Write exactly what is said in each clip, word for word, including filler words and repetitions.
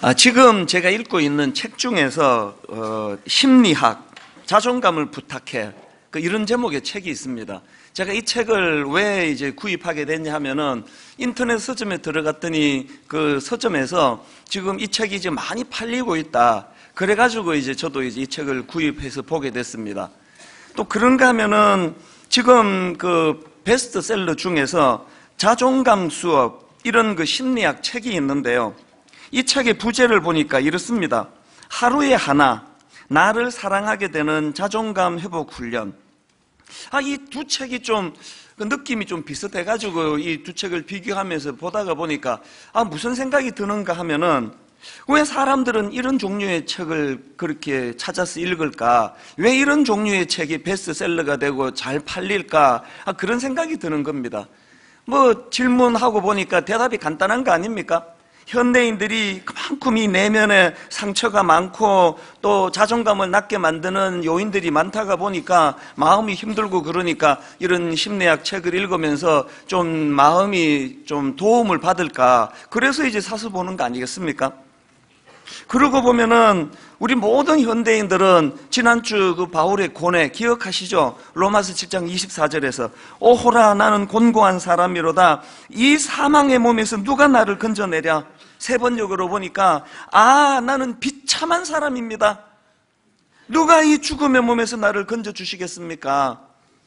아, 지금 제가 읽고 있는 책 중에서 어, 심리학, 자존감을 부탁해, 그 이런 제목의 책이 있습니다. 제가 이 책을 왜 이제 구입하게 됐냐 하면은 인터넷 서점에 들어갔더니 그 서점에서 지금 이 책이 이제 많이 팔리고 있다. 그래가지고 이제 저도 이제 이 책을 구입해서 보게 됐습니다. 또 그런가 하면은 지금 그 베스트셀러 중에서 자존감 수업, 이런 그 심리학 책이 있는데요. 이 책의 부제를 보니까 이렇습니다. 하루에 하나, 나를 사랑하게 되는 자존감 회복 훈련. 아, 이 두 책이 좀, 그 느낌이 좀 비슷해가지고 이 두 책을 비교하면서 보다가 보니까, 아, 무슨 생각이 드는가 하면은, 왜 사람들은 이런 종류의 책을 그렇게 찾아서 읽을까? 왜 이런 종류의 책이 베스트셀러가 되고 잘 팔릴까? 아, 그런 생각이 드는 겁니다. 뭐, 질문하고 보니까 대답이 간단한 거 아닙니까? 현대인들이 그만큼 이 내면에 상처가 많고 또 자존감을 낮게 만드는 요인들이 많다가 보니까 마음이 힘들고, 그러니까 이런 심리학 책을 읽으면서 좀 마음이 좀 도움을 받을까, 그래서 이제 사서 보는 거 아니겠습니까? 그러고 보면은 우리 모든 현대인들은 지난주 그 바울의 고뇌 기억하시죠? 로마서 칠 장 이십사 절에서 오호라 나는 곤고한 사람이로다, 이 사망의 몸에서 누가 나를 건져내랴. 세 번역으로 보니까 아, 나는 비참한 사람입니다. 누가 이 죽음의 몸에서 나를 건져주시겠습니까?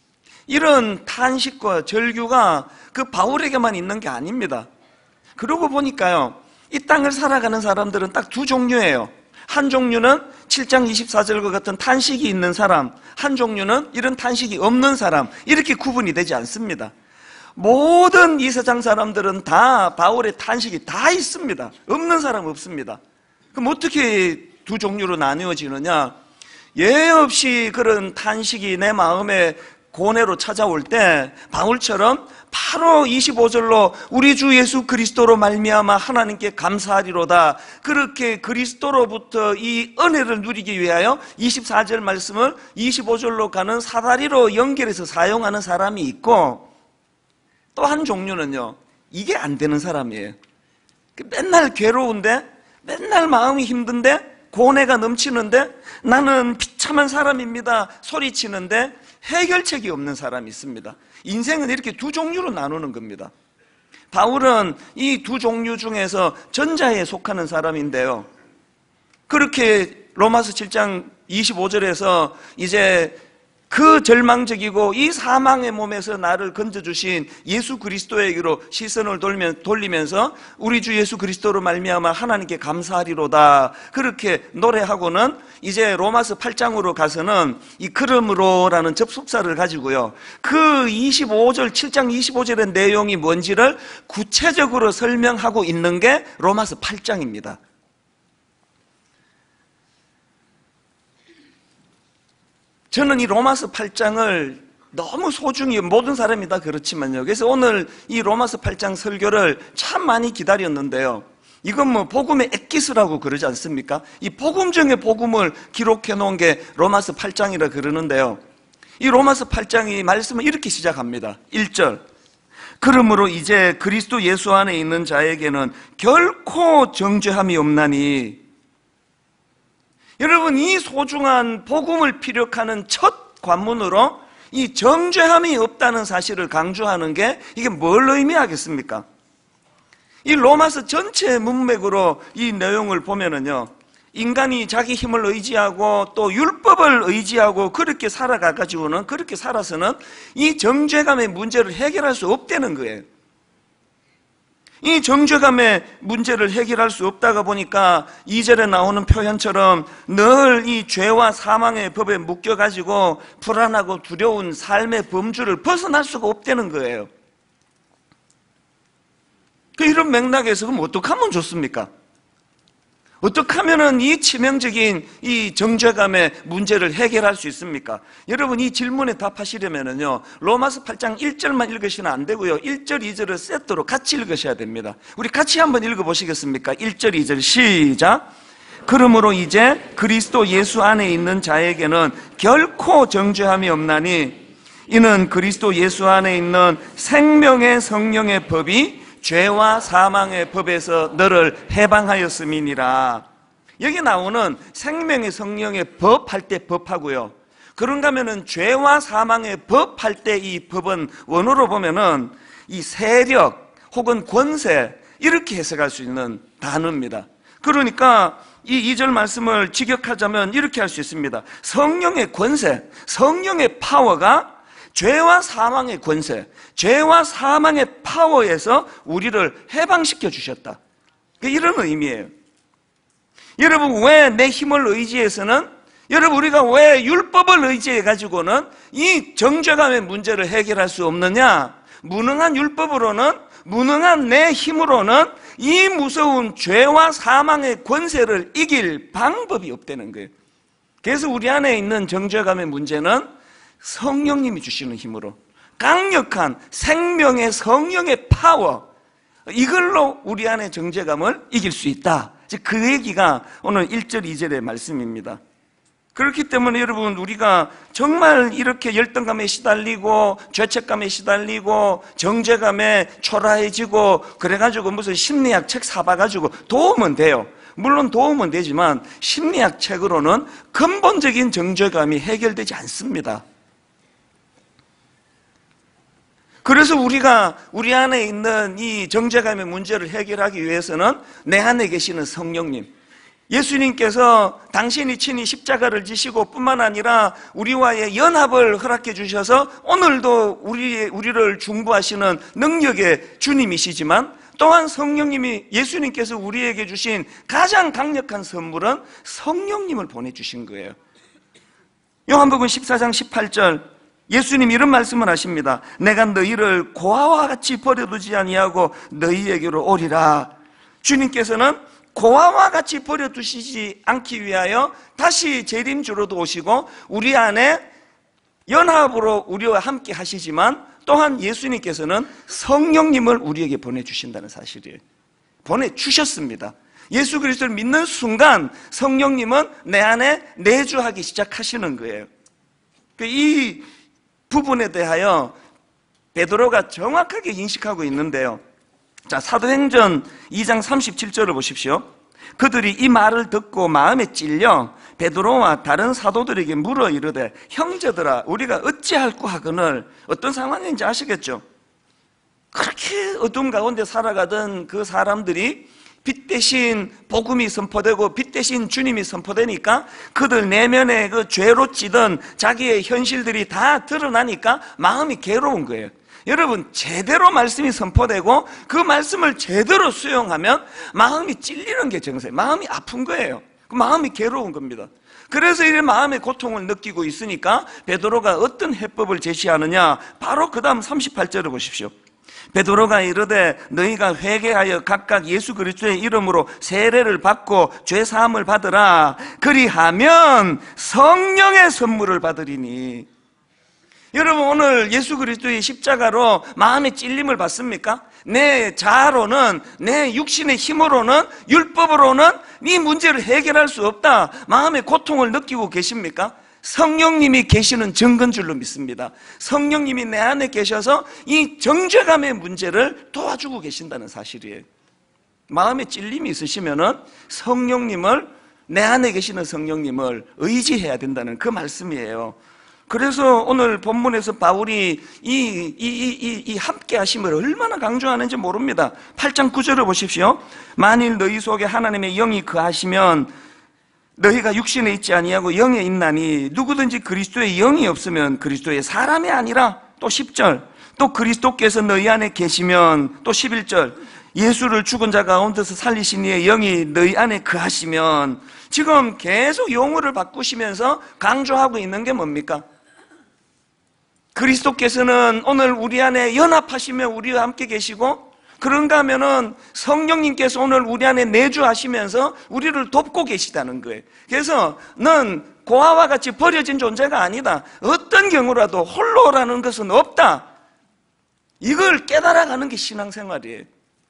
이런 탄식과 절규가 그 바울에게만 있는 게 아닙니다. 그러고 보니까요, 이 땅을 살아가는 사람들은 딱 두 종류예요. 한 종류는 칠 장 이십사 절과 같은 탄식이 있는 사람, 한 종류는 이런 탄식이 없는 사람, 이렇게 구분이 되지 않습니다. 모든 이 세상 사람들은 다 바울의 탄식이 다 있습니다. 없는 사람 없습니다. 그럼 어떻게 두 종류로 나누어지느냐? 예 없이 그런 탄식이 내 마음에 고뇌로 찾아올 때 바울처럼 바로 이십오 절로 우리 주 예수 그리스도로 말미암아 하나님께 감사하리로다, 그렇게 그리스도로부터 이 은혜를 누리기 위하여 이십사 절 말씀을 이십오 절로 가는 사다리로 연결해서 사용하는 사람이 있고, 또 한 종류는요, 이게 안 되는 사람이에요. 맨날 괴로운데, 맨날 마음이 힘든데, 고뇌가 넘치는데, 나는 비참한 사람입니다 소리치는데 해결책이 없는 사람이 있습니다. 인생은 이렇게 두 종류로 나누는 겁니다. 바울은 이 두 종류 중에서 전자에 속하는 사람인데요, 그렇게 로마서 칠 장 이십오 절에서 이제 그 절망적이고 이 사망의 몸에서 나를 건져주신 예수 그리스도에게로 시선을 돌리면서 우리 주 예수 그리스도로 말미암아 하나님께 감사하리로다, 그렇게 노래하고는 이제 로마서 팔 장으로 가서는 이 그러므로라는 접속사를 가지고요, 그 이십오 절, 칠 장 이십오 절의 내용이 뭔지를 구체적으로 설명하고 있는 게 로마서 팔 장입니다. 저는 이 로마서 팔 장을 너무 소중히, 모든 사람이 다 그렇지만요, 그래서 오늘 이 로마서 팔 장 설교를 참 많이 기다렸는데요, 이건 뭐 복음의 엑기스라고 그러지 않습니까? 이 복음 중에 복음을 기록해 놓은 게 로마서 팔 장이라 그러는데요, 이 로마서 팔 장이 말씀을 이렇게 시작합니다. 일 절, 그러므로 이제 그리스도 예수 안에 있는 자에게는 결코 정죄함이 없나니. 여러분, 이 소중한 복음을 피력하는 첫 관문으로 이 정죄함이 없다는 사실을 강조하는 게 이게 뭘 의미하겠습니까? 이 로마서 전체 문맥으로 이 내용을 보면은요, 인간이 자기 힘을 의지하고 또 율법을 의지하고 그렇게 살아가가지고는, 그렇게 살아서는 이 정죄감의 문제를 해결할 수 없다는 거예요. 이 정죄감의 문제를 해결할 수 없다가 보니까 이 절에 나오는 표현처럼 늘 이 죄와 사망의 법에 묶여가지고 불안하고 두려운 삶의 범주를 벗어날 수가 없다는 거예요. 이런 맥락에서 그럼 어떻게 하면 좋습니까? 어떻게 하면은 이 치명적인 이 정죄감의 문제를 해결할 수 있습니까? 여러분, 이 질문에 답하시려면은요, 로마서 팔 장 일 절만 읽으시면 안 되고요, 일 절, 이 절을 세트로 같이 읽으셔야 됩니다. 우리 같이 한번 읽어보시겠습니까? 일 절, 이 절 시작. 그러므로 이제 그리스도 예수 안에 있는 자에게는 결코 정죄함이 없나니, 이는 그리스도 예수 안에 있는 생명의 성령의 법이 죄와 사망의 법에서 너를 해방하였음이니라. 여기 나오는 생명의 성령의 법 할 때 법하고요, 그런가 하면은 죄와 사망의 법 할 때 이 법은 원어로 보면은 이 세력 혹은 권세, 이렇게 해석할 수 있는 단어입니다. 그러니까 이 이 절 말씀을 직역하자면 이렇게 할 수 있습니다. 성령의 권세, 성령의 파워가 죄와 사망의 권세, 죄와 사망의 파워에서 우리를 해방시켜 주셨다, 이런 의미예요. 여러분, 왜 내 힘을 의지해서는, 여러분 우리가 왜 율법을 의지해 가지고는 이 정죄감의 문제를 해결할 수 없느냐? 무능한 율법으로는, 무능한 내 힘으로는 이 무서운 죄와 사망의 권세를 이길 방법이 없다는 거예요. 그래서 우리 안에 있는 정죄감의 문제는 성령님이 주시는 힘으로, 강력한 생명의 성령의 파워, 이걸로 우리 안에 정죄감을 이길 수 있다. 그 얘기가 오늘 일 절 이 절의 말씀입니다. 그렇기 때문에 여러분, 우리가 정말 이렇게 열등감에 시달리고 죄책감에 시달리고 정죄감에 초라해지고 그래가지고 무슨 심리학 책 사봐가지고 도움은 돼요. 물론 도움은 되지만 심리학 책으로는 근본적인 정죄감이 해결되지 않습니다. 그래서 우리가 우리 안에 있는 이 정죄감의 문제를 해결하기 위해서는 내 안에 계시는 성령님, 예수님께서 당신이 친히 십자가를 지시고 뿐만 아니라 우리와의 연합을 허락해 주셔서 오늘도 우리, 우리를 중보하시는 능력의 주님이시지만, 또한 성령님이, 예수님께서 우리에게 주신 가장 강력한 선물은 성령님을 보내주신 거예요. 요한복음 십사 장 십팔 절, 예수님 이런 말씀을 하십니다. 내가 너희를 고아와 같이 버려두지 아니하고 너희에게로 오리라. 주님께서는 고아와 같이 버려두시지 않기 위하여 다시 재림주로도 오시고 우리 안에 연합으로 우리와 함께 하시지만, 또한 예수님께서는 성령님을 우리에게 보내주신다는 사실이에요. 보내주셨습니다. 예수 그리스도를 믿는 순간 성령님은 내 안에 내주하기 시작하시는 거예요. 이 부분에 대하여 베드로가 정확하게 인식하고 있는데요. 자, 사도행전 이 장 삼십칠 절을 보십시오. 그들이 이 말을 듣고 마음에 찔려 베드로와 다른 사도들에게 물어 이르되, 형제들아, 우리가 어찌할꼬 하거늘. 어떤 상황인지 아시겠죠? 그렇게 어둠 가운데 살아가던 그 사람들이 빛 대신 복음이 선포되고 빛 대신 주님이 선포되니까 그들 내면에 그 죄로 찌던 자기의 현실들이 다 드러나니까 마음이 괴로운 거예요. 여러분, 제대로 말씀이 선포되고 그 말씀을 제대로 수용하면 마음이 찔리는 게 정서예요. 마음이 아픈 거예요. 그 마음이 괴로운 겁니다. 그래서 이런 마음의 고통을 느끼고 있으니까 베드로가 어떤 해법을 제시하느냐, 바로 그 다음 삼십팔 절을 보십시오. 베드로가 이르되 너희가 회개하여 각각 예수 그리스도의 이름으로 세례를 받고 죄 사함을 받으라. 그리하면 성령의 선물을 받으리니. 여러분, 오늘 예수 그리스도의 십자가로 마음의 찔림을 받습니까? 내 자아로는, 내 육신의 힘으로는, 율법으로는 이 문제를 해결할 수 없다, 마음의 고통을 느끼고 계십니까? 성령님이 계시는 증거인 줄로 믿습니다. 성령님이 내 안에 계셔서 이 정죄감의 문제를 도와주고 계신다는 사실이에요. 마음에 찔림이 있으시면은 성령님을, 내 안에 계시는 성령님을 의지해야 된다는 그 말씀이에요. 그래서 오늘 본문에서 바울이 이, 이, 이, 이, 이 함께 하심을 얼마나 강조하는지 모릅니다. 팔 장 구 절을 보십시오. 만일 너희 속에 하나님의 영이 거하시면 너희가 육신에 있지 아니하고 영에 있나니, 누구든지 그리스도의 영이 없으면 그리스도의 사람이 아니라. 또 십 절, 또 그리스도께서 너희 안에 계시면. 또 십일 절, 예수를 죽은 자 가운데서 살리신 이의 영이 너희 안에 거하시면. 지금 계속 용어를 바꾸시면서 강조하고 있는 게 뭡니까? 그리스도께서는 오늘 우리 안에 연합하시며 우리와 함께 계시고, 그런가 하면은 성령님께서 오늘 우리 안에 내주하시면서 우리를 돕고 계시다는 거예요. 그래서 넌 고아와 같이 버려진 존재가 아니다, 어떤 경우라도 홀로라는 것은 없다, 이걸 깨달아가는 게 신앙생활이에요.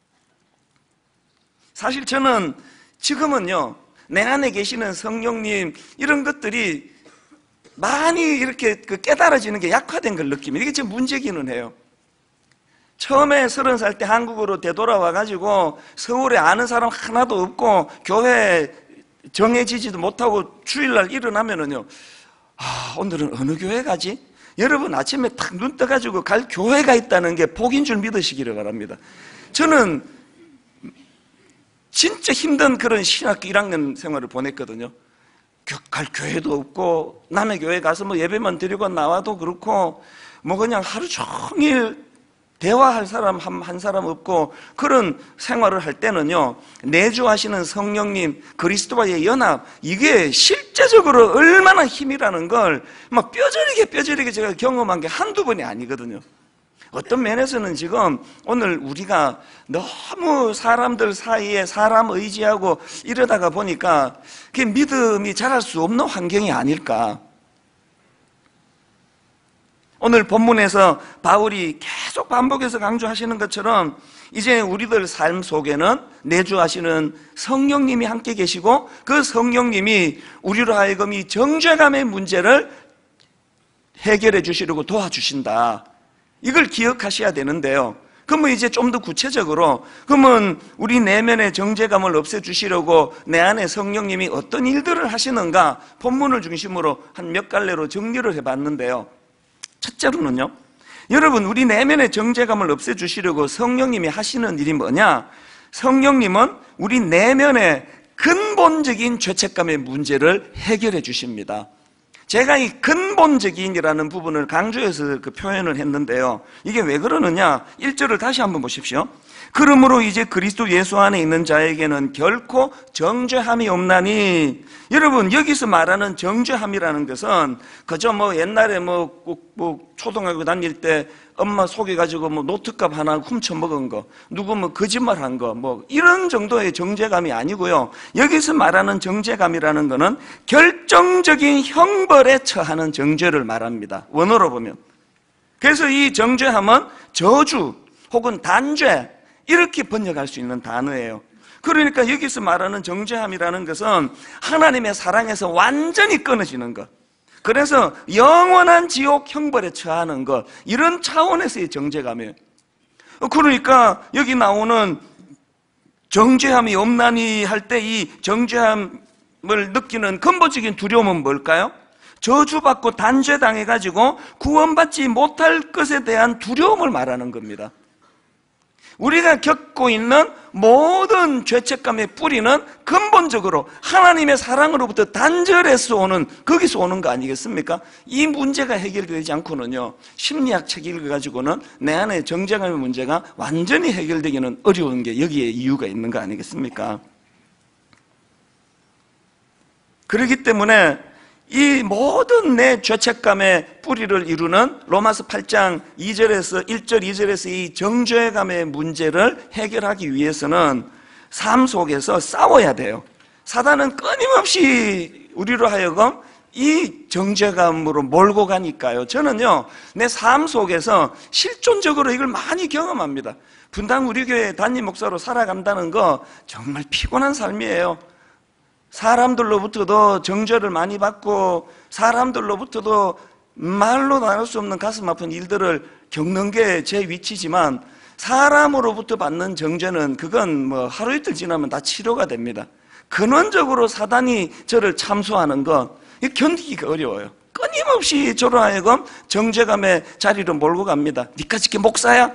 사실 저는 지금은요, 내 안에 계시는 성령님, 이런 것들이 많이 이렇게 깨달아지는 게 약화된 걸 느낍니다. 이게 제 문제기는 해요. 처음에 서른 살 때 한국으로 되돌아와가지고 서울에 아는 사람 하나도 없고 교회 정해지지도 못하고 주일날 일어나면은요, 아, 오늘은 어느 교회 가지? 여러분 아침에 탁 눈 떠가지고 갈 교회가 있다는 게 복인 줄 믿으시기를 바랍니다. 저는 진짜 힘든 그런 신학교 일 학년 생활을 보냈거든요. 갈 교회도 없고 남의 교회 가서 뭐 예배만 드리고 나와도 그렇고 뭐 그냥 하루 종일 대화할 사람 한, 한 사람 없고 그런 생활을 할 때는요, 내주하시는 성령님, 그리스도와의 연합, 이게 실제적으로 얼마나 힘이라는 걸 막 뼈저리게 뼈저리게 제가 경험한 게 한두 번이 아니거든요. 어떤 면에서는 지금 오늘 우리가 너무 사람들 사이에 사람 의지하고 이러다가 보니까 그 믿음이 자랄 수 없는 환경이 아닐까. 오늘 본문에서 바울이 계속 반복해서 강조하시는 것처럼 이제 우리들 삶 속에는 내주하시는 성령님이 함께 계시고 그 성령님이 우리로 하여금 이 정죄감의 문제를 해결해 주시려고 도와주신다. 이걸 기억하셔야 되는데요. 그러면 이제 좀 더 구체적으로, 그러면 우리 내면의 정죄감을 없애주시려고 내 안에 성령님이 어떤 일들을 하시는가 본문을 중심으로 한 몇 갈래로 정리를 해봤는데요. 첫째로는요, 여러분 우리 내면의 정죄감을 없애주시려고 성령님이 하시는 일이 뭐냐? 성령님은 우리 내면의 근본적인 죄책감의 문제를 해결해 주십니다. 제가 이 근본적인이라는 부분을 강조해서 그 표현을 했는데요, 이게 왜 그러느냐? 일 절을 다시 한번 보십시오. 그러므로 이제 그리스도 예수 안에 있는 자에게는 결코 정죄함이 없나니. 여러분 여기서 말하는 정죄함이라는 것은 그저 뭐 옛날에 뭐, 꼭 뭐 초등학교 다닐 때 엄마 속여가지고 뭐 노트값 하나 훔쳐 먹은 거, 누구 뭐 거짓말한 거, 뭐 이런 정도의 정죄감이 아니고요. 여기서 말하는 정죄감이라는 것은 결정적인 형벌에 처하는 정죄를 말합니다. 원어로 보면. 그래서 이 정죄함은 저주 혹은 단죄 이렇게 번역할 수 있는 단어예요. 그러니까 여기서 말하는 정죄함이라는 것은 하나님의 사랑에서 완전히 끊어지는 것, 그래서 영원한 지옥 형벌에 처하는 것, 이런 차원에서의 정죄감이에요. 그러니까 여기 나오는 정죄함이 없나니 할 때 이 정죄함을 느끼는 근본적인 두려움은 뭘까요? 저주받고 단죄당해가지고 구원받지 못할 것에 대한 두려움을 말하는 겁니다. 우리가 겪고 있는 모든 죄책감의 뿌리는 근본적으로 하나님의 사랑으로부터 단절해서 오는, 거기서 오는 거 아니겠습니까? 이 문제가 해결되지 않고는요, 심리학 책 읽어가지고는 내 안에 정죄감의 문제가 완전히 해결되기는 어려운 게 여기에 이유가 있는 거 아니겠습니까? 그렇기 때문에 이 모든 내 죄책감의 뿌리를 이루는 로마서 팔 장 이 절에서 일 절 이 절에서 이 정죄감의 문제를 해결하기 위해서는 삶 속에서 싸워야 돼요. 사단은 끊임없이 우리로 하여금 이 정죄감으로 몰고 가니까요. 저는요, 내 삶 속에서 실존적으로 이걸 많이 경험합니다. 분당 우리 교회 담임 목사로 살아간다는 거 정말 피곤한 삶이에요. 사람들로부터도 정죄를 많이 받고 사람들로부터도 말로 나눌 수 없는 가슴 아픈 일들을 겪는 게 제 위치지만, 사람으로부터 받는 정죄는 그건 뭐 하루 이틀 지나면 다 치료가 됩니다. 근원적으로 사단이 저를 참소하는 건 견디기가 어려워요. 끊임없이 저로 하여금 정죄감의 자리로 몰고 갑니다. 니까 지금 목사야?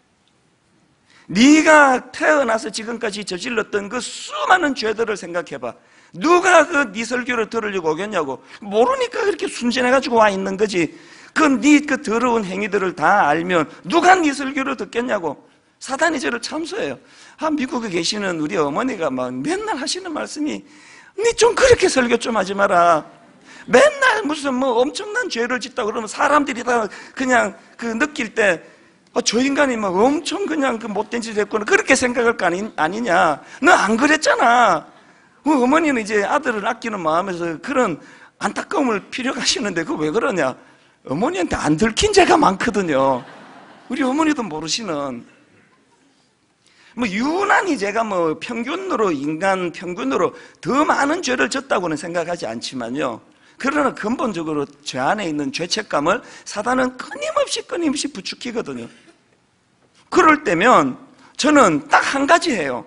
네가 태어나서 지금까지 저질렀던 그 수많은 죄들을 생각해봐. 누가 그 네 설교를 들으려고 오겠냐고. 모르니까 그렇게 순진해가지고 와 있는 거지. 그 네 그 더러운 행위들을 다 알면 누가 네 설교를 듣겠냐고. 사단이 저를 참소해요. 아, 미국에 계시는 우리 어머니가 막 맨날 하시는 말씀이, 네 좀 그렇게 설교 좀 하지 마라. 맨날 무슨 뭐 엄청난 죄를 짓다 그러면 사람들이 다 그냥 그 느낄 때, 아, 저 인간이 막 엄청 그냥 그 못된 짓을 했구나, 그렇게 생각할 거 아니, 아니냐. 너 안 그랬잖아. 어머니는 이제 아들을 아끼는 마음에서 그런 안타까움을 필요하시는데 그거 왜 그러냐? 어머니한테 안 들킨 죄가 많거든요. 우리 어머니도 모르시는. 뭐 유난히 제가 뭐 평균으로, 인간 평균으로 더 많은 죄를 졌다고는 생각하지 않지만요, 그러나 근본적으로 죄 안에 있는 죄책감을 사단은 끊임없이 끊임없이 부추기거든요. 그럴 때면 저는 딱 한 가지 해요.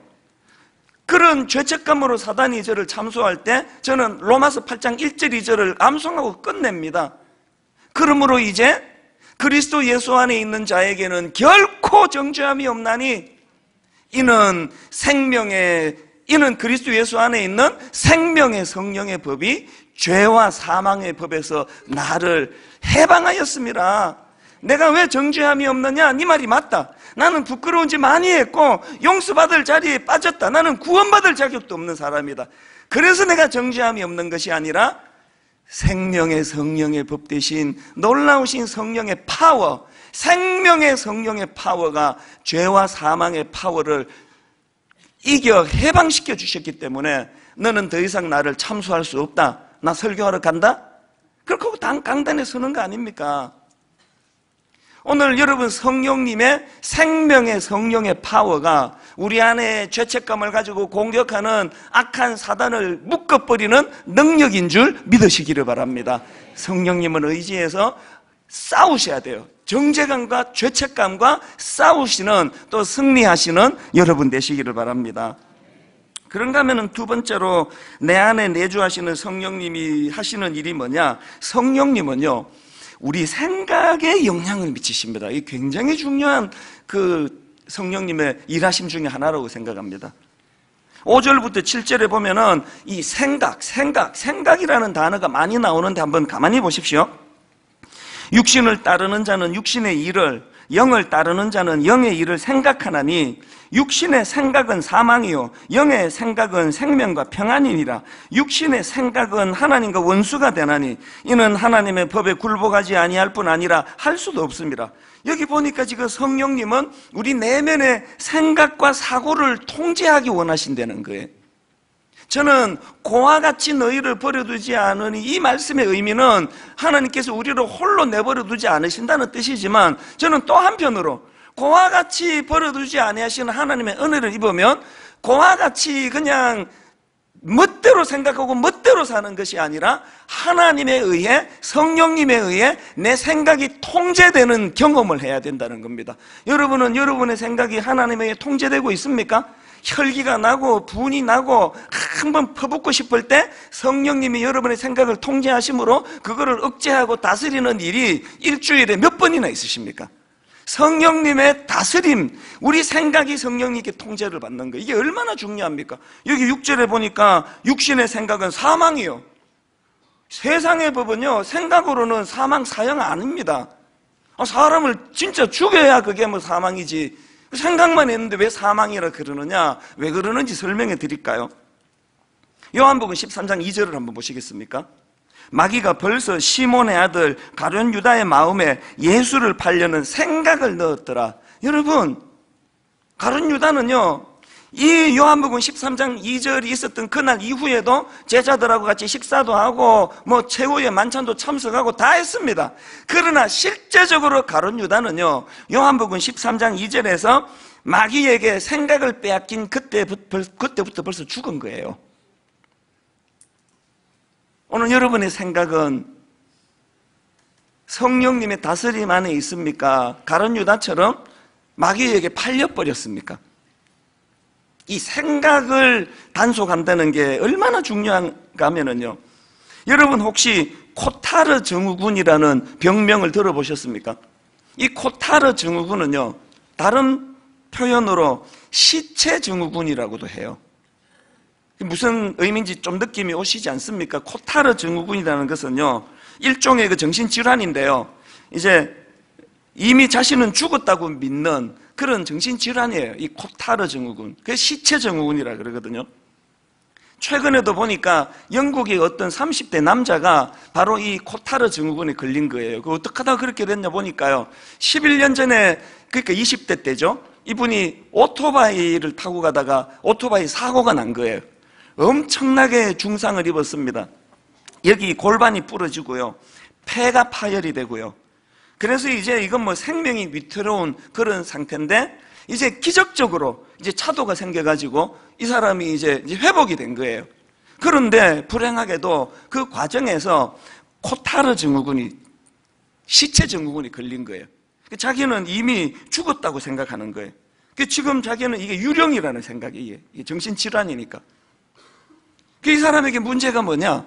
그런 죄책감으로 사단이 저를 참소할 때 저는 로마서 팔 장 일 절 이 절을 암송하고 끝냅니다. 그러므로 이제 그리스도 예수 안에 있는 자에게는 결코 정죄함이 없나니 이는 생명의 이는 그리스도 예수 안에 있는 생명의 성령의 법이 죄와 사망의 법에서 나를 해방하였습니다. 내가 왜 정죄함이 없느냐? 네 말이 맞다. 나는 부끄러운 짓 많이 했고 용서받을 자리에 빠졌다. 나는 구원받을 자격도 없는 사람이다. 그래서 내가 정죄함이 없는 것이 아니라 생명의 성령의 법 대신 놀라우신 성령의 파워, 생명의 성령의 파워가 죄와 사망의 파워를 이겨 해방시켜 주셨기 때문에 너는 더 이상 나를 참소할 수 없다. 나 설교하러 간다? 그렇게 강단에 서는 거 아닙니까? 오늘 여러분 성령님의 생명의 성령의 파워가 우리 안에 죄책감을 가지고 공격하는 악한 사단을 묶어버리는 능력인 줄 믿으시기를 바랍니다. 성령님은 의지해서 싸우셔야 돼요. 정죄감과 죄책감과 싸우시는, 또 승리하시는 여러분 되시기를 바랍니다. 그런가 하면 두 번째로 내 안에 내주하시는 성령님이 하시는 일이 뭐냐? 성령님은요, 우리 생각에 영향을 미치십니다. 이게 굉장히 중요한 그 성령님의 일하심 중에 하나라고 생각합니다. 오 절부터 칠 절에 보면은 이 생각, 생각, 생각이라는 단어가 많이 나오는데 한번 가만히 보십시오. 육신을 따르는 자는 육신의 일을, 영을 따르는 자는 영의 일을 생각하나니 육신의 생각은 사망이요 영의 생각은 생명과 평안이니라. 육신의 생각은 하나님과 원수가 되나니 이는 하나님의 법에 굴복하지 아니할 뿐 아니라 할 수도 없습니다. 여기 보니까 지금 성령님은 우리 내면의 생각과 사고를 통제하기 원하신다는 거예요. 저는 고와 같이 너희를 버려두지 않으니, 이 말씀의 의미는 하나님께서 우리를 홀로 내버려두지 않으신다는 뜻이지만, 저는 또 한편으로 고와 같이 버려두지 아니하시는 하나님의 은혜를 입으면 고와 같이 그냥 멋대로 생각하고 멋대로 사는 것이 아니라 하나님에 의해, 성령님에 의해 내 생각이 통제되는 경험을 해야 된다는 겁니다. 여러분은 여러분의 생각이 하나님에 의해 통제되고 있습니까? 혈기가 나고 분이 나고 한번 퍼붓고 싶을 때 성령님이 여러분의 생각을 통제하심으로 그거를 억제하고 다스리는 일이 일주일에 몇 번이나 있으십니까? 성령님의 다스림, 우리 생각이 성령님께 통제를 받는 거예요. 이게 얼마나 중요합니까? 여기 육 절에 보니까 육신의 생각은 사망이요, 세상의 법은요 생각으로는 사망 사형 아닙니다. 사람을 진짜 죽여야 그게 뭐 사망이지, 생각만 했는데 왜 사망이라 그러느냐, 왜 그러는지 설명해 드릴까요? 요한복음 십삼 장 이 절을 한번 보시겠습니까? 마귀가 벌써 시몬의 아들 가룟 유다의 마음에 예수를 팔려는 생각을 넣었더라. 여러분, 가룟 유다는요, 이 요한복음 십삼 장 이 절이 있었던 그날 이후에도 제자들하고 같이 식사도 하고 뭐 최후의 만찬도 참석하고 다 했습니다. 그러나 실제적으로 가룟 유다는요, 요한복음 십삼 장 이 절에서 마귀에게 생각을 빼앗긴 그때부터, 그때부터 벌써 죽은 거예요. 오늘 여러분의 생각은 성령님의 다스림 안에 있습니까? 가룟 유다처럼 마귀에게 팔려버렸습니까? 이 생각을 단속한다는 게 얼마나 중요한가 하면은요, 여러분 혹시 코타르 증후군이라는 병명을 들어보셨습니까? 이 코타르 증후군은요, 다른 표현으로 시체 증후군이라고도 해요. 무슨 의미인지 좀 느낌이 오시지 않습니까? 코타르 증후군이라는 것은요, 일종의 그 정신질환인데요, 이제 이미 자신은 죽었다고 믿는 그런 정신질환이에요. 이 코타르 증후군, 그게 시체 증후군이라 그러거든요. 최근에도 보니까 영국의 어떤 삼십 대 남자가 바로 이 코타르 증후군에 걸린 거예요. 그 어떻게 하다가 그렇게 됐냐 보니까요, 십일 년 전에, 그러니까 이십 대 때죠, 이분이 오토바이를 타고 가다가 오토바이 사고가 난 거예요. 엄청나게 중상을 입었습니다. 여기 골반이 부러지고요, 폐가 파열이 되고요. 그래서 이제 이건 뭐 생명이 위태로운 그런 상태인데, 이제 기적적으로 이제 차도가 생겨가지고 이 사람이 이제 회복이 된 거예요. 그런데 불행하게도 그 과정에서 코타르 증후군이, 시체 증후군이 걸린 거예요. 자기는 이미 죽었다고 생각하는 거예요. 지금 자기는 이게 유령이라는 생각이, 이게 정신질환이니까. 이 사람에게 문제가 뭐냐?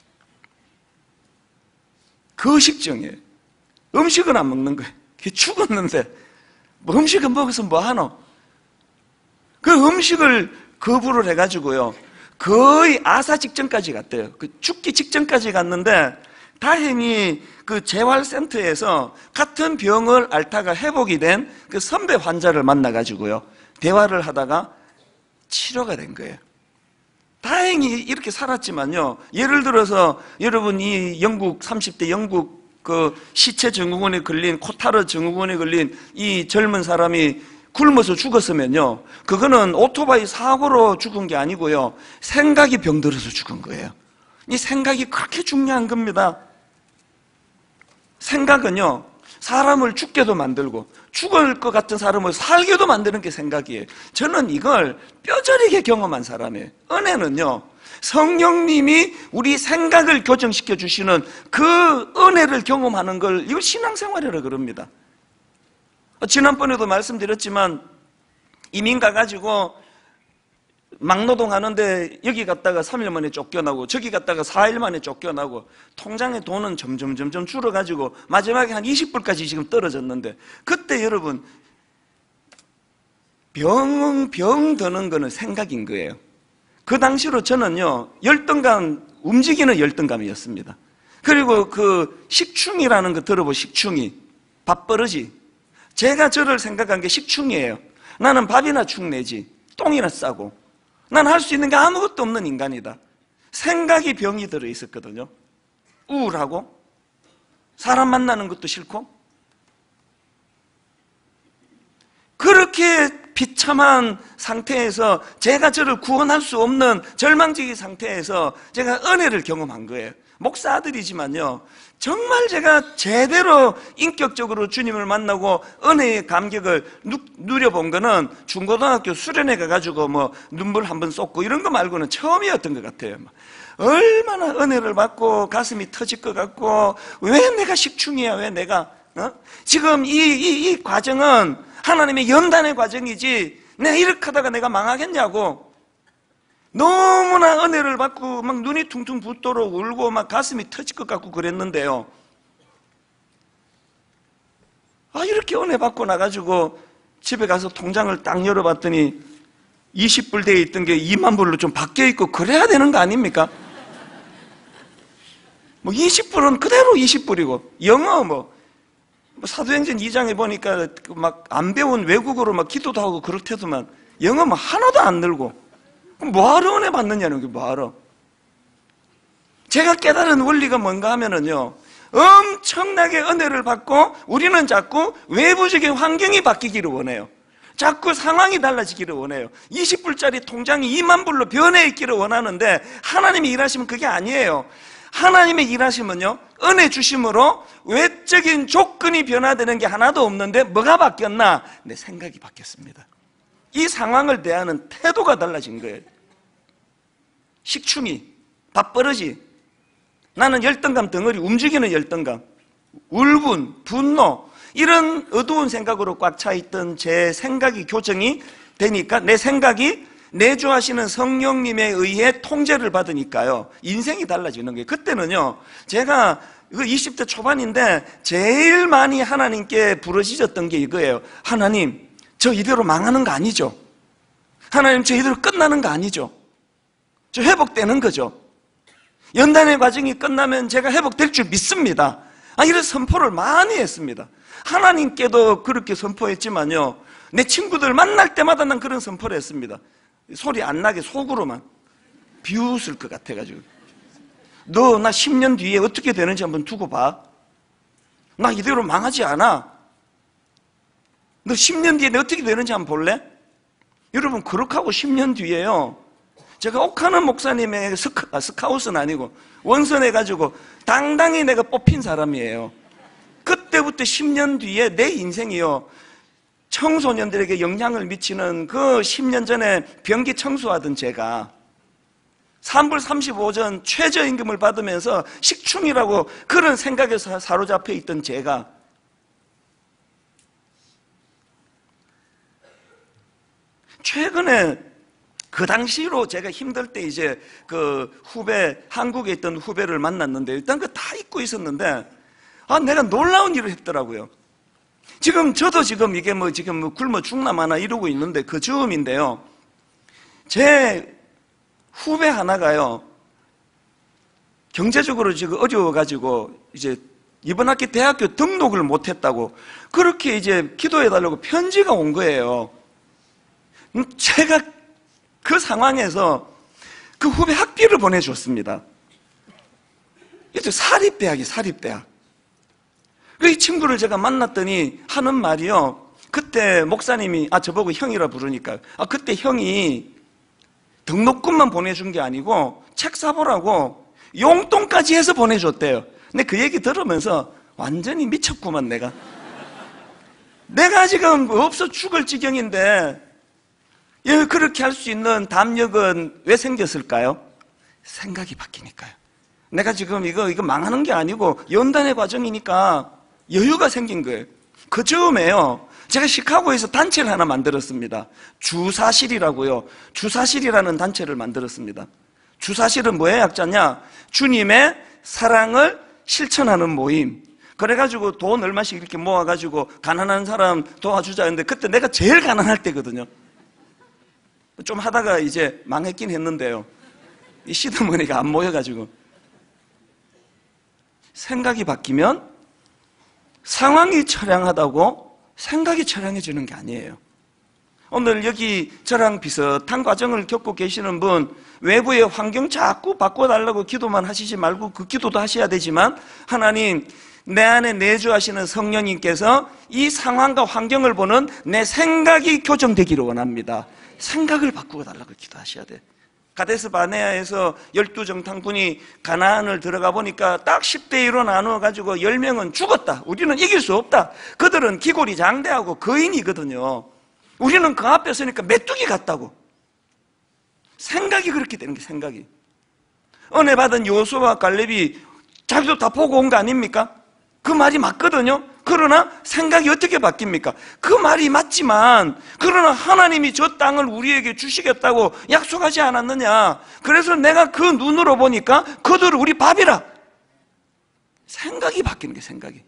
거식증이에요. 음식은 안 먹는 거예요. 죽었는데 뭐 음식은 먹어서 뭐 하노? 그 음식을 거부를 해가지고요, 거의 아사 직전까지 갔대요. 그 죽기 직전까지 갔는데 다행히 그 재활센터에서 같은 병을 앓다가 회복이 된 그 선배 환자를 만나가지고요, 대화를 하다가 치료가 된 거예요. 다행히 이렇게 살았지만요, 예를 들어서 여러분 이 영국 삼십 대 영국 그 시체 증후군에 걸린, 코타르 증후군에 걸린 이 젊은 사람이 굶어서 죽었으면요, 그거는 오토바이 사고로 죽은 게 아니고요, 생각이 병들어서 죽은 거예요. 이 생각이 그렇게 중요한 겁니다. 생각은요, 사람을 죽게도 만들고 죽을 것 같은 사람을 살게도 만드는 게 생각이에요. 저는 이걸 뼈저리게 경험한 사람이에요. 은혜는요, 성령님이 우리 생각을 교정시켜 주시는 그 은혜를 경험하는 걸, 이걸 신앙생활이라고 그럽니다. 지난번에도 말씀드렸지만 이민 가가지고 막노동 하는데 여기 갔다가 삼 일 만에 쫓겨나고 저기 갔다가 사 일 만에 쫓겨나고 통장에 돈은 점점 점점 줄어가지고 마지막에 한 이십 불까지 지금 떨어졌는데, 그때 여러분 병, 병 드는 거는 생각인 거예요. 그 당시로 저는요, 열등감, 움직이는 열등감이었습니다. 그리고 그 식충이라는 거 들어보, 식충이. 밥버릇이. 제가 저를 생각한 게 식충이에요. 나는 밥이나 축내지, 똥이나 싸고. 난 할 수 있는 게 아무것도 없는 인간이다. 생각이 병이 들어 있었거든요. 우울하고, 사람 만나는 것도 싫고, 그렇게 비참한 상태에서 제가 저를 구원할 수 없는 절망적인 상태에서 제가 은혜를 경험한 거예요. 목사 아들이지만요, 정말 제가 제대로 인격적으로 주님을 만나고 은혜의 감격을 누, 누려본 거는 중고등학교 수련회 가가지고 뭐 눈물 한번 쏟고 이런 거 말고는 처음이었던 것 같아요. 얼마나 은혜를 받고 가슴이 터질 것 같고, 왜 내가 식충이야, 왜 내가 어? 지금 이, 이, 이 과정은 하나님의 연단의 과정이지 내가 이렇게 하다가 내가 망하겠냐고, 너무나 은혜를 받고 막 눈이 퉁퉁 붓도록 울고 막 가슴이 터질 것 같고 그랬는데요, 아 이렇게 은혜 받고 나가지고 집에 가서 통장을 딱 열어봤더니 이십 불 돼 있던 게 이만 불로 좀 바뀌어 있고, 그래야 되는 거 아닙니까? 뭐 이십 불은 그대로 이십 불이고, 영어 뭐 사도행전 이 장에 보니까 막 안 배운 외국어로 막 기도도 하고 그렇대더만 영어 뭐 하나도 안 늘고, 그럼 뭐하러 은혜 받느냐는 게 뭐하러. 제가 깨달은 원리가 뭔가 하면은요, 엄청나게 은혜를 받고 우리는 자꾸 외부적인 환경이 바뀌기를 원해요. 자꾸 상황이 달라지기를 원해요. 이십 불짜리 통장이 이만 불로 변해 있기를 원하는데, 하나님이 일하시면 그게 아니에요. 하나님의 일하시면요, 은혜 주심으로 외적인 조건이 변화되는 게 하나도 없는데 뭐가 바뀌었나? 내 생각이 바뀌었습니다. 이 상황을 대하는 태도가 달라진 거예요. 식충이, 밥버릇이, 나는 열등감 덩어리, 움직이는 열등감, 울분, 분노, 이런 어두운 생각으로 꽉 차 있던 제 생각이 교정이 되니까, 내 생각이 내주하시는 성령님에 의해 통제를 받으니까요, 인생이 달라지는 거예요. 그때는요, 제가 이십 대 초반인데 제일 많이 하나님께 부르짖었던 게 이거예요. 하나님, 저 이대로 망하는 거 아니죠? 하나님, 저 이대로 끝나는 거 아니죠? 저 회복되는 거죠? 연단의 과정이 끝나면 제가 회복될 줄 믿습니다. 아, 이런 선포를 많이 했습니다. 하나님께도 그렇게 선포했지만요, 내 친구들 만날 때마다 난 그런 선포를 했습니다. 소리 안 나게 속으로만. 비웃을 것 같아가지고. 너 나 십 년 뒤에 어떻게 되는지 한번 두고 봐. 나 이대로 망하지 않아. 너 십 년 뒤에 내 어떻게 되는지 한번 볼래? 여러분, 그렇게 하고 십 년 뒤에요, 제가 옥하는 목사님의 스카, 아, 스카웃은 아니고 원선해가지고 당당히 내가 뽑힌 사람이에요. 그때부터 십 년 뒤에 내 인생이요, 청소년들에게 영향을 미치는 그 십 년 전에 변기 청소하던 제가 삼 불 삼십오 전 최저임금을 받으면서 식충이라고 그런 생각에서 사로잡혀 있던 제가 최근에 그 당시로 제가 힘들 때 이제 그 후배, 한국에 있던 후배를 만났는데 일단 그 다 잊고 있었는데 아, 내가 놀라운 일을 했더라고요. 지금 저도 지금 이게 뭐 지금 뭐 굶어 죽나 마나 이러고 있는데 그 즈음인데요. 제 후배 하나가요. 경제적으로 지금 어려워가지고 이제 이번 학기 대학교 등록을 못했다고 그렇게 이제 기도해달라고 편지가 온 거예요. 제가 그 상황에서 그 후배 학비를 보내줬습니다. 이제 사립대학이 사립대학. 이 친구를 제가 만났더니 하는 말이요. 그때 목사님이 아 저보고 형이라 부르니까 아 그때 형이 등록금만 보내준 게 아니고 책 사보라고 용돈까지 해서 보내줬대요. 근데 그 얘기 들으면서 완전히 미쳤구만 내가. 내가 지금 없어 죽을 지경인데 그렇게 할 수 있는 담력은 왜 생겼을까요? 생각이 바뀌니까요. 내가 지금 이거 이거 망하는 게 아니고 연단의 과정이니까 여유가 생긴 거예요. 그 즈음에요. 제가 시카고에서 단체를 하나 만들었습니다. 주사실이라고요. 주사실이라는 단체를 만들었습니다. 주사실은 뭐의 약자냐? 주님의 사랑을 실천하는 모임. 그래가지고 돈 얼마씩 이렇게 모아가지고 가난한 사람 도와주자 했는데 그때 내가 제일 가난할 때거든요. 좀 하다가 이제 망했긴 했는데요. 이 시드머니가 안 모여가지고. 생각이 바뀌면 상황이 처량하다고 생각이 처량해지는 게 아니에요. 오늘 여기 저랑 비슷한 과정을 겪고 계시는 분, 외부의 환경 자꾸 바꿔달라고 기도만 하시지 말고 그 기도도 하셔야 되지만 하나님, 내 안에 내주하시는 성령님께서 이 상황과 환경을 보는 내 생각이 교정되기를 원합니다. 생각을 바꾸어 달라고 기도하셔야 돼. 가데스 바네아에서 열두 정탐꾼이 가나안을 들어가 보니까 딱 십 대 이로 나누어가지고 열 명은 죽었다. 우리는 이길 수 없다. 그들은 기골이 장대하고 거인이거든요. 우리는 그 앞에 서니까 메뚜기 같다고. 생각이 그렇게 되는 게 생각이. 은혜 받은 여호수아와 갈렙이 자기도 다 보고 온 거 아닙니까? 그 말이 맞거든요. 그러나 생각이 어떻게 바뀝니까? 그 말이 맞지만 그러나 하나님이 저 땅을 우리에게 주시겠다고 약속하지 않았느냐? 그래서 내가 그 눈으로 보니까 그들 우리 밥이라. 생각이 바뀌는 게 생각이.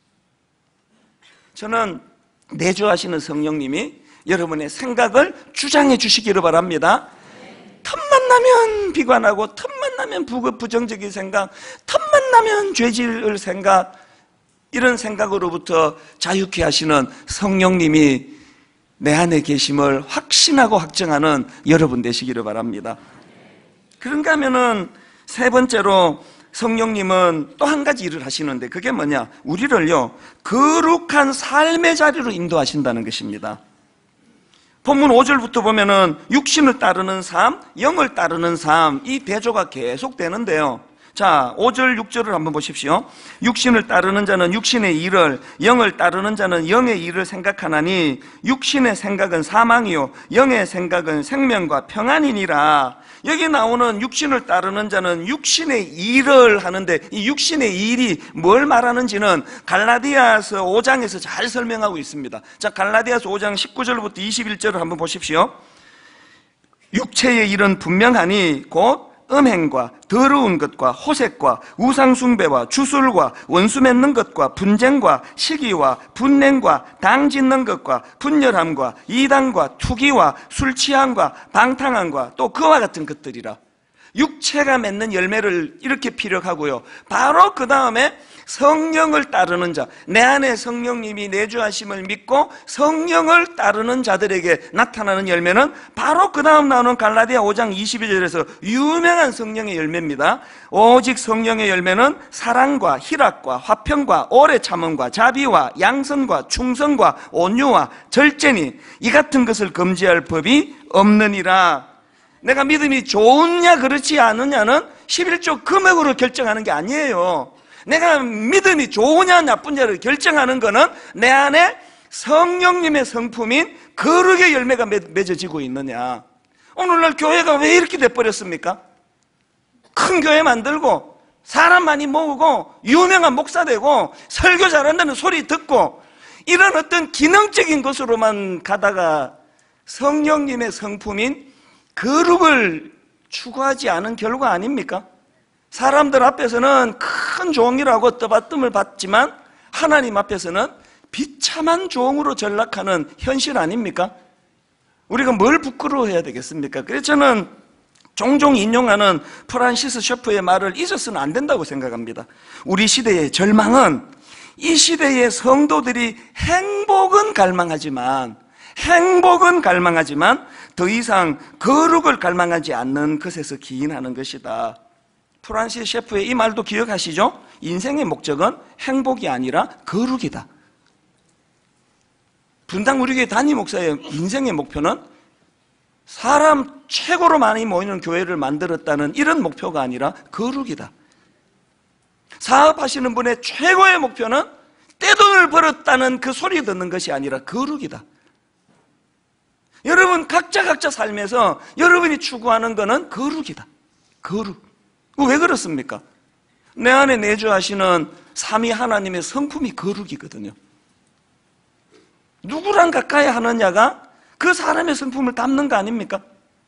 저는 내주하시는 성령님이 여러분의 생각을 주장해 주시기를 바랍니다. 틈만 나면 비관하고 틈만 나면 부정적인 생각, 틈만 나면 죄질 생각, 이런 생각으로부터 자유케 하시는 성령님이 내 안에 계심을 확신하고 확정하는 여러분 되시기를 바랍니다. 그런가 하면은 세 번째로 성령님은 또 한 가지 일을 하시는데 그게 뭐냐? 우리를요 거룩한 삶의 자리로 인도하신다는 것입니다. 본문 오 절부터 보면은 육신을 따르는 삶, 영을 따르는 삶, 이 대조가 계속 되는데요. 자, 오 절, 육 절을 한번 보십시오. 육신을 따르는 자는 육신의 일을, 영을 따르는 자는 영의 일을 생각하나니 육신의 생각은 사망이요 영의 생각은 생명과 평안이니라. 여기 나오는 육신을 따르는 자는 육신의 일을 하는데 이 육신의 일이 뭘 말하는지는 갈라디아서 오 장에서 잘 설명하고 있습니다. 자, 갈라디아서 오 장 십구 절부터 이십일 절을 한번 보십시오. 육체의 일은 분명하니 곧 음행과 더러운 것과 호색과 우상숭배와 주술과 원수 맺는 것과 분쟁과 시기와 분냉과 당 짓는 것과 분열함과 이단과 투기와 술 취함과 방탕함과 또 그와 같은 것들이라. 육체가 맺는 열매를 이렇게 피력하고요. 바로 그 다음에 성령을 따르는 자, 내 안에 성령님이 내주하심을 믿고 성령을 따르는 자들에게 나타나는 열매는 바로 그 다음 나오는 갈라디아 오 장 이십이 절에서 유명한 성령의 열매입니다. 오직 성령의 열매는 사랑과 희락과 화평과 오래 참음과 자비와 양선과 충성과 온유와 절제니 이 같은 것을 금지할 법이 없느니라. 내가 믿음이 좋으냐 그렇지 않느냐는 십일 조 금액으로 결정하는 게 아니에요. 내가 믿음이 좋으냐 나쁘냐를 결정하는 것은 내 안에 성령님의 성품인 거룩의 열매가 맺어지고 있느냐. 오늘날 교회가 왜 이렇게 돼버렸습니까? 큰 교회 만들고 사람 많이 모으고 유명한 목사 되고 설교 잘한다는 소리 듣고 이런 어떤 기능적인 것으로만 가다가 성령님의 성품인 거룩을 추구하지 않은 결과 아닙니까? 사람들 앞에서는 큰 종이라고 떠받침을 받지만 하나님 앞에서는 비참한 종으로 전락하는 현실 아닙니까? 우리가 뭘 부끄러워해야 되겠습니까? 그래서 저는 종종 인용하는 프란시스 셰프의 말을 잊어서는 안 된다고 생각합니다. 우리 시대의 절망은 이 시대의 성도들이 행복은 갈망하지만 행복은 갈망하지만 더 이상 거룩을 갈망하지 않는 것에서 기인하는 것이다. 프란시스 셰프의 이 말도 기억하시죠? 인생의 목적은 행복이 아니라 거룩이다. 분당 우리 교회 담임 목사의 인생의 목표는 사람 최고로 많이 모이는 교회를 만들었다는 이런 목표가 아니라 거룩이다. 사업하시는 분의 최고의 목표는 떼돈을 벌었다는 그 소리 듣는 것이 아니라 거룩이다. 여러분 각자 각자 삶에서 여러분이 추구하는 것은 거룩이다. 거룩. 왜 그렇습니까? 내 안에 내주하시는 삼위 하나님의 성품이 거룩이거든요. 누구랑 가까이 하느냐가 그 사람의 성품을 담는 거 아닙니까?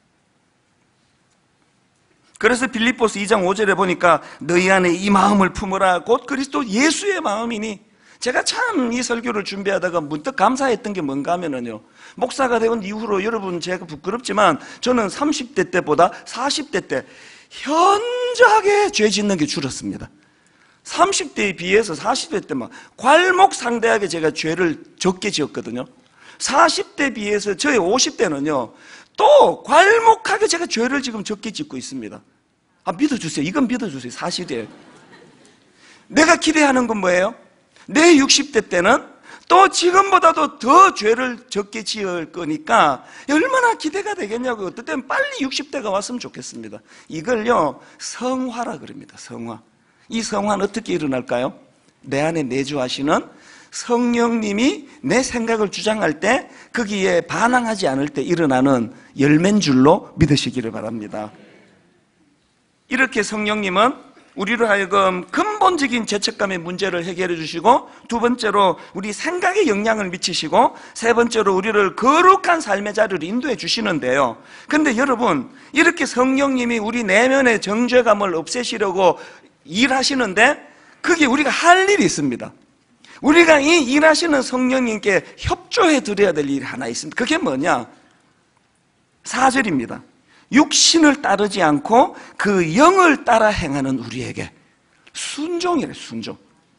그래서 빌립보서 이 장 오 절에 보니까 너희 안에 이 마음을 품으라 곧 그리스도 예수의 마음이니, 제가 참 이 설교를 준비하다가 문득 감사했던 게 뭔가 하면은요, 목사가 되온 이후로 여러분 제가 부끄럽지만 저는 삼십 대 때보다 사십 대 때 현저하게 죄 짓는 게 줄었습니다. 삼십 대에 비해서 사십 대 때만 괄목상대하게 제가 죄를 적게 지었거든요. 사십 대에 비해서 저의 오십 대는요 또 괄목하게 제가 죄를 지금 적게 짓고 있습니다. 아, 믿어주세요. 이건 믿어주세요. 사실이에요. 내가 기대하는 건 뭐예요? 내 육십 대 때는 또 지금보다도 더 죄를 적게 지을 거니까 얼마나 기대가 되겠냐고요. 어떨 때는 빨리 육십 대가 왔으면 좋겠습니다. 이걸요 성화라 그럽니다. 성화. 이 성화는 어떻게 일어날까요? 내 안에 내주하시는 성령님이 내 생각을 주장할 때 거기에 반항하지 않을 때 일어나는 열매인 줄로 믿으시기를 바랍니다. 이렇게 성령님은 우리로 하여금 근본적인 죄책감의 문제를 해결해 주시고, 두 번째로 우리 생각에 영향을 미치시고, 세 번째로 우리를 거룩한 삶의 자리를 인도해 주시는데요, 근데 여러분 이렇게 성령님이 우리 내면의 정죄감을 없애시려고 일하시는데 그게 우리가 할 일이 있습니다. 우리가 이 일하시는 성령님께 협조해 드려야 될 일이 하나 있습니다. 그게 뭐냐? 사 절입니다. 육신을 따르지 않고 그 영을 따라 행하는 우리에게 순종이래. 순종.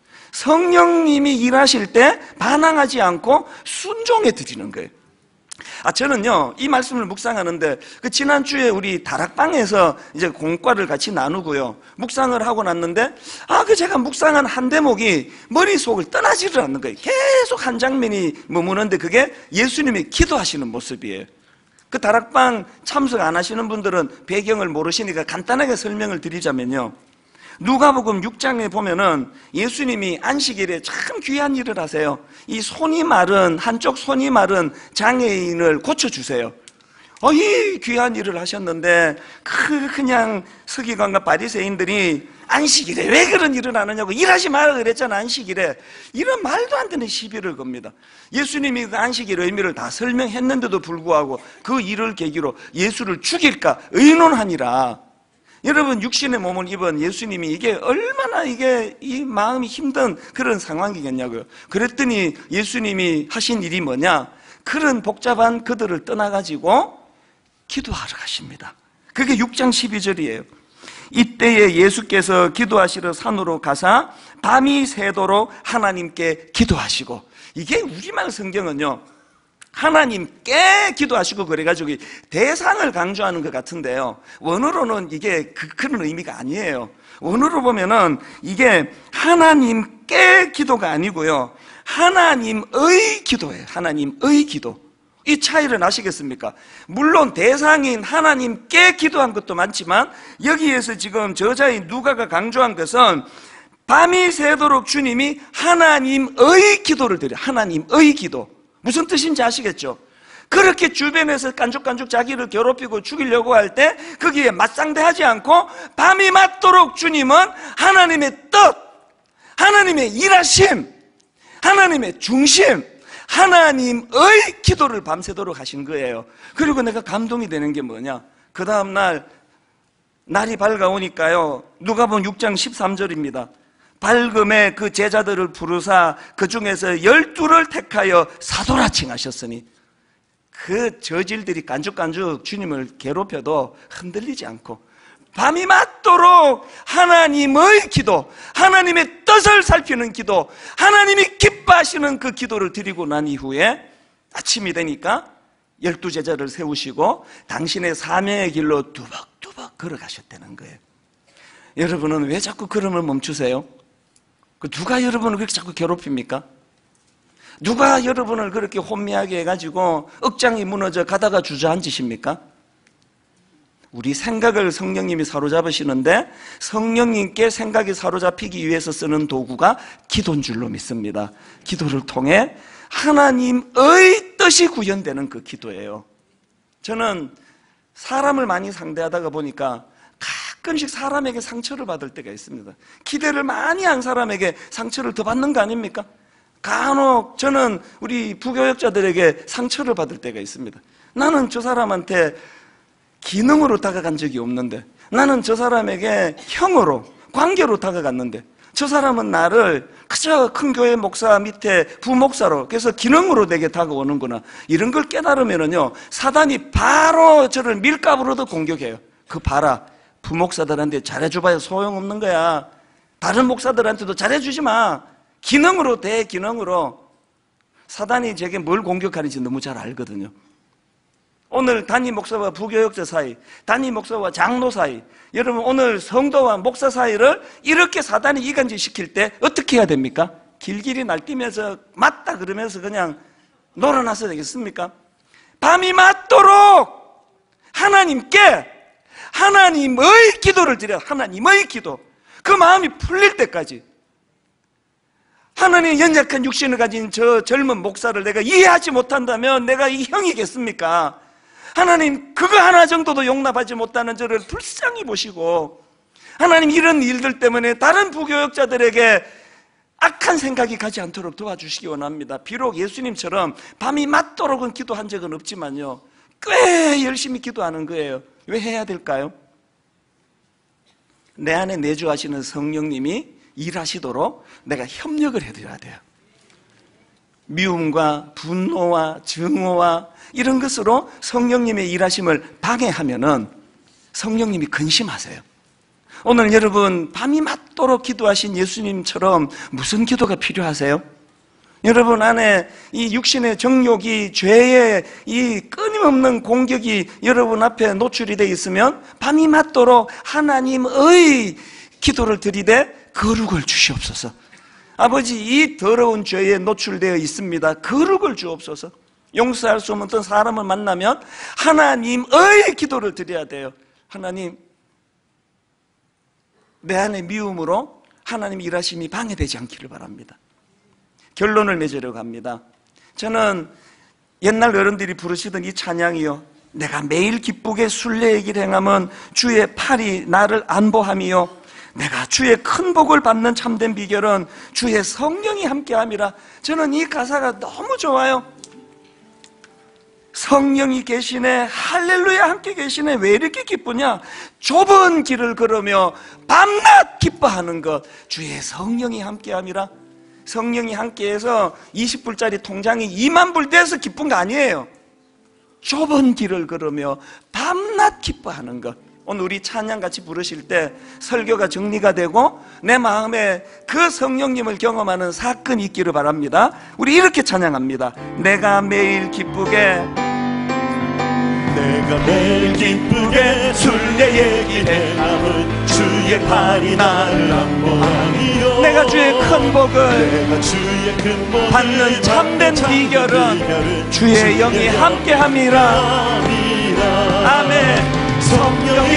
성령님이 일하실 때 반항하지 않고 순종해 드리는 거예요. 아, 저는요 이 말씀을 묵상하는데 그 지난주에 우리 다락방에서 이제 공과를 같이 나누고요 묵상을 하고 났는데, 아, 그 제가 묵상한 한 대목이 머릿속을 떠나지를 않는 거예요. 계속 한 장면이 머무는데 그게 예수님이 기도하시는 모습이에요. 그 다락방 참석 안 하시는 분들은 배경을 모르시니까 간단하게 설명을 드리자면요, 누가복음 육 장에 보면은 예수님이 안식일에 참 귀한 일을 하세요. 이 손이 마른, 한쪽 손이 마른 장애인을 고쳐주세요. 어, 이 귀한 일을 하셨는데 그 그냥 서기관과 바리새인들이 안식일에 왜 그런 일을 하느냐고, 일하지 마라 그랬잖아 안식일에. 이런 말도 안 되는 시비를 겁니다. 예수님이 그 안식일의 의미를 다 설명했는데도 불구하고 그 일을 계기로 예수를 죽일까 의논하니라. 여러분 육신의 몸을 입은 예수님이 이게 얼마나 이게 이 마음이 힘든 그런 상황이겠냐고요. 그랬더니 예수님이 하신 일이 뭐냐? 그런 복잡한 그들을 떠나가지고 기도하러 가십니다. 그게 육 장 십이 절이에요. 이때에 예수께서 기도하시러 산으로 가사 밤이 새도록 하나님께 기도하시고, 이게 우리말 성경은요 하나님께 기도하시고 그래가지고 대상을 강조하는 것 같은데요, 원어로는 이게 그, 그런 의미가 아니에요. 원어로 보면은 이게 하나님께 기도가 아니고요 하나님의 기도예요. 하나님의 기도. 이 차이를 아시겠습니까? 물론 대상인 하나님께 기도한 것도 많지만 여기에서 지금 저자인 누가가 강조한 것은 밤이 새도록 주님이 하나님의 기도를 드려요. 하나님의 기도. 무슨 뜻인지 아시겠죠? 그렇게 주변에서 깐죽깐죽 자기를 괴롭히고 죽이려고 할 때 거기에 맞상대하지 않고 밤이 맞도록 주님은 하나님의 뜻, 하나님의 일하심, 하나님의 중심, 하나님의 기도를 밤새도록 하신 거예요. 그리고 내가 감동이 되는 게 뭐냐, 그 다음날 날이 밝아오니까요, 누가복음 육 장 십삼 절입니다. 밝음에 그 제자들을 부르사 그 중에서 열두를 택하여 사도라 칭하셨으니, 그 저질들이 깐죽깐죽 주님을 괴롭혀도 흔들리지 않고 밤이 맞도록 하나님의 기도, 하나님의 뜻을 살피는 기도, 하나님이 기뻐하시는 그 기도를 드리고 난 이후에 아침이 되니까 열두 제자를 세우시고 당신의 사명의 길로 두벅두벅 걸어가셨다는 거예요. 여러분은 왜 자꾸 걸음을 멈추세요? 그 누가 여러분을 그렇게 자꾸 괴롭힙니까? 누가 여러분을 그렇게 혼미하게 해가지고 억장이 무너져 가다가 주저앉으십니까? 우리 생각을 성령님이 사로잡으시는데, 성령님께 생각이 사로잡히기 위해서 쓰는 도구가 기도인 줄로 믿습니다. 기도를 통해 하나님의 뜻이 구현되는 그 기도예요. 저는 사람을 많이 상대하다가 보니까 가끔씩 사람에게 상처를 받을 때가 있습니다. 기대를 많이 한 사람에게 상처를 더 받는 거 아닙니까? 간혹 저는 우리 부교역자들에게 상처를 받을 때가 있습니다. 나는 저 사람한테 기능으로 다가간 적이 없는데, 나는 저 사람에게 형으로, 관계로 다가갔는데, 저 사람은 나를 그저 큰 교회 목사 밑에 부목사로, 그래서 기능으로 내게 다가오는구나, 이런 걸 깨달으면은요, 사단이 바로 저를 밀가부로도 공격해요. 그 봐라, 부목사들한테 잘해줘봐야 소용없는 거야. 다른 목사들한테도 잘해주지 마. 기능으로 대 기능으로. 사단이 제게 뭘 공격하는지 너무 잘 알거든요. 오늘 담임 목사와 부교역자 사이, 담임 목사와 장로 사이, 여러분 오늘 성도와 목사 사이를 이렇게 사단이 이간질 시킬 때 어떻게 해야 됩니까? 길길이 날뛰면서 맞다 그러면서 그냥 놀아나서 되겠습니까? 밤이 맞도록 하나님께 하나님의 기도를 드려. 하나님의 기도. 그 마음이 풀릴 때까지. 하나님의 연약한 육신을 가진 저 젊은 목사를 내가 이해하지 못한다면 내가 이 형이겠습니까? 하나님 그거 하나 정도도 용납하지 못하는 저를 불쌍히 보시고, 하나님 이런 일들 때문에 다른 부교역자들에게 악한 생각이 가지 않도록 도와주시기 원합니다. 비록 예수님처럼 밤이 맞도록은 기도한 적은 없지만요, 꽤 열심히 기도하는 거예요. 왜 해야 될까요? 내 안에 내주하시는 성령님이 일하시도록 내가 협력을 해드려야 돼요. 미움과 분노와 증오와 이런 것으로 성령님의 일하심을 방해하면은 성령님이 근심하세요. 오늘 여러분 밤이 맞도록 기도하신 예수님처럼 무슨 기도가 필요하세요? 여러분 안에 이 육신의 정욕이, 죄의 이 끊임없는 공격이 여러분 앞에 노출이 되어 있으면 밤이 맞도록 하나님의 기도를 드리되 거룩을 주시옵소서. 아버지, 이 더러운 죄에 노출되어 있습니다. 거룩을 주옵소서. 용서할 수 없는 어떤 사람을 만나면 하나님의 기도를 드려야 돼요. 하나님, 내 안에 미움으로 하나님 일하심이 방해되지 않기를 바랍니다. 결론을 맺으려고 합니다. 저는 옛날 어른들이 부르시던 이 찬양이요, 내가 매일 기쁘게 순례의 길 행함은 주의 팔이 나를 안보함이요, 내가 주의 큰 복을 받는 참된 비결은 주의 성령이 함께함이라. 저는 이 가사가 너무 좋아요. 성령이 계시네, 할렐루야, 함께 계시네. 왜 이렇게 기쁘냐? 좁은 길을 걸으며 밤낮 기뻐하는 것, 주의 성령이 함께함이라. 성령이 함께해서 이십 불짜리 통장이 이만 불 돼서 기쁜 거 아니에요. 좁은 길을 걸으며 밤낮 기뻐하는 것. 오늘 우리 찬양 같이 부르실 때 설교가 정리가 되고 내 마음에 그 성령님을 경험하는 사건이 있기를 바랍니다. 우리 이렇게 찬양합니다. 내가 매일 기쁘게, 내가 매일 기쁘게 순례의 길 행함은 주의 팔이 나를 안보함이요, 내가 주의 큰 복을 내가 주의 큰 복을 받는 참된 비결은 주의 영이 함께함이라. 아멘. 성령이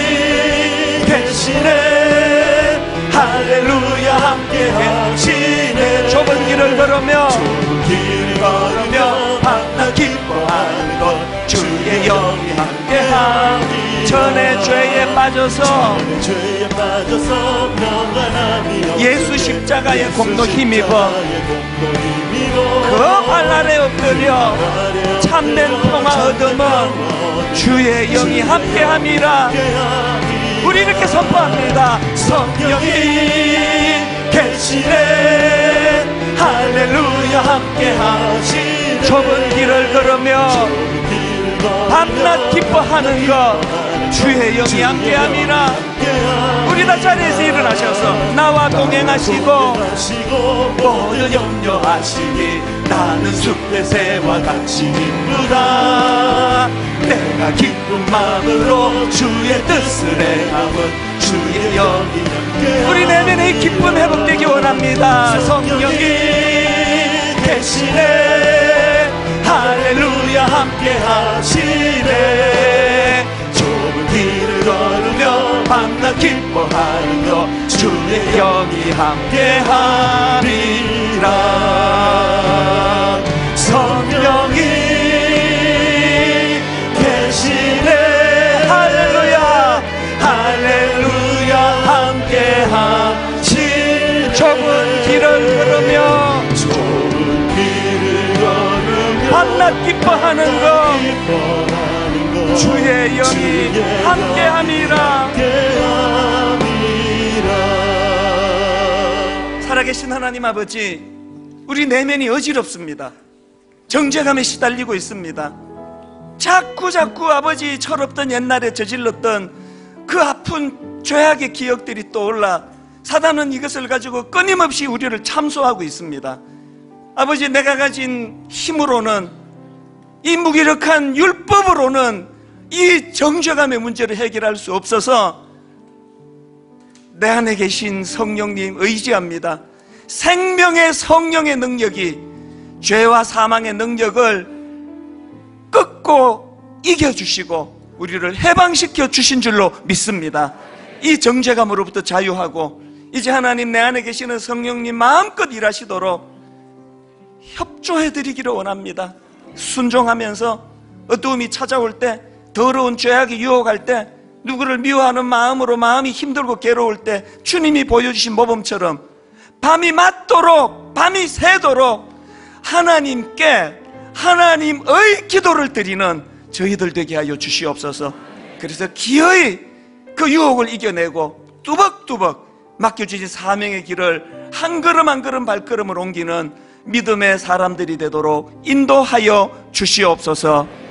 계시네, 할렐루야, 함께 하시네. 좁은 길을 걸으며 좁은 길을 걸으며 밤낮 기뻐하는 것, 주의 영이 함께하니. 전의 죄에 빠져서 전의 죄에 빠져서 평안함이요, 예수 십자가의 공로 힘입어 그 발 아래 엎드려 참된 평화 얻음은 주의 영이 함께함이라. 우리 이렇게 선포합니다. 성령이 계시네 할렐루야 함께하시네. 좁은 길을 걸으며 밤낮 기뻐하는 것 주의 영이 함께함이라. 우리 다 자리에서 일어나셔서 나와 동행하시고 모든 염려하시니 나는 숲의 새와 같이 기쁘다. 내가 기쁜 마음으로 주의 뜻을 행함은 주의 영이 함께. 우리 내면에 이 기쁨 회복되기 원합니다. 성령이 계시네 할렐루야 함께 하시네. 좁은 길을 걸으며 밤낮 기뻐하는 것 주의 영이 함께 하리라. 성령이 계시네 할렐루야 할렐루야 함께 하시네. 좁은 길을 걸으며 밤낮 기뻐하는 것 주의 영이 함께함이라. 살아계신 하나님 아버지, 우리 내면이 어지럽습니다. 정죄감에 시달리고 있습니다. 자꾸 자꾸 아버지 철없던 옛날에 저질렀던 그 아픈 죄악의 기억들이 떠올라 사단은 이것을 가지고 끊임없이 우리를 참소하고 있습니다. 아버지, 내가 가진 힘으로는, 이 무기력한 율법으로는 이 정죄감의 문제를 해결할 수 없어서 내 안에 계신 성령님 의지합니다. 생명의 성령의 능력이 죄와 사망의 능력을 끊고 이겨주시고 우리를 해방시켜 주신 줄로 믿습니다. 이 정죄감으로부터 자유하고 이제 하나님 내 안에 계시는 성령님 마음껏 일하시도록 협조해드리기를 원합니다. 순종하면서 어두움이 찾아올 때, 더러운 죄악이 유혹할 때, 누구를 미워하는 마음으로 마음이 힘들고 괴로울 때 주님이 보여주신 모범처럼 밤이 맞도록, 밤이 새도록 하나님께 하나님의 기도를 드리는 저희들 되게 하여 주시옵소서. 그래서 기어이 그 유혹을 이겨내고 뚜벅뚜벅 맡겨주신 사명의 길을 한 걸음 한 걸음 발걸음을 옮기는 믿음의 사람들이 되도록 인도하여 주시옵소서.